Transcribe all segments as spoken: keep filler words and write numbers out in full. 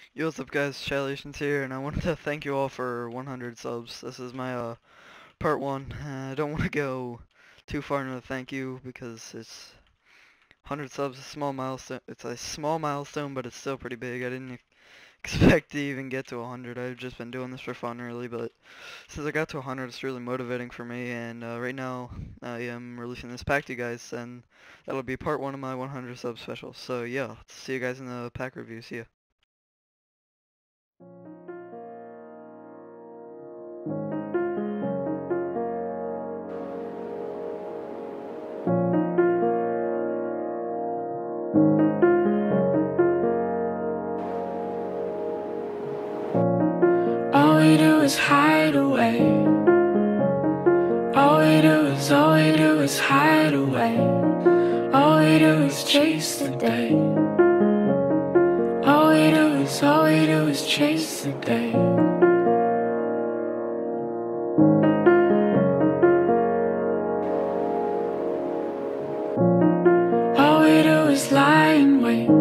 Yo, what's up guys, Chalations here, and I wanted to thank you all for one hundred subs. This is my uh, part one. Uh, I don't want to go too far into the thank you because it's one hundred subs, a small milestone. It's a small milestone, but it's still pretty big. I didn't expect to even get to one hundred. I've just been doing this for fun really, but since I got to one hundred, it's really motivating for me, and uh, right now I am releasing this pack to you guys, and that'll be part one of my one hundred sub special. So yeah, see you guys in the pack review. See ya. All we do is hide away. All we do is, all we do is hide away. All we do is chase the day. All we do is, all we do is chase the day. All we do is lie in wait.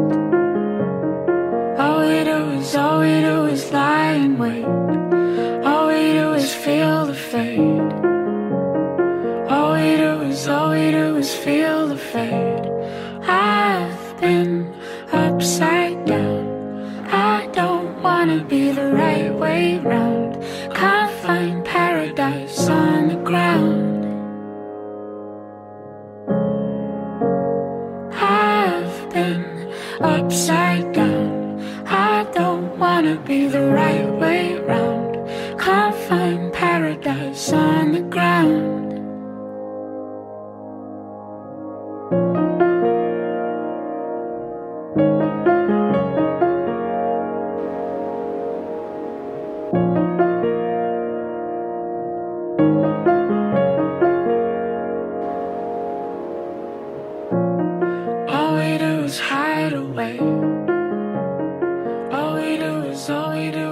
All we do is, all we do is lie in wait. All we do is feel the fade. All we do is, all we do is feel the fade. I've been upside down. I don't wanna be the right way round. Can't find paradise on the ground. I've been upside down. I don't wanna be the right way round. Can't find paradise on the ground. All we do is hide away. All we do is, all we do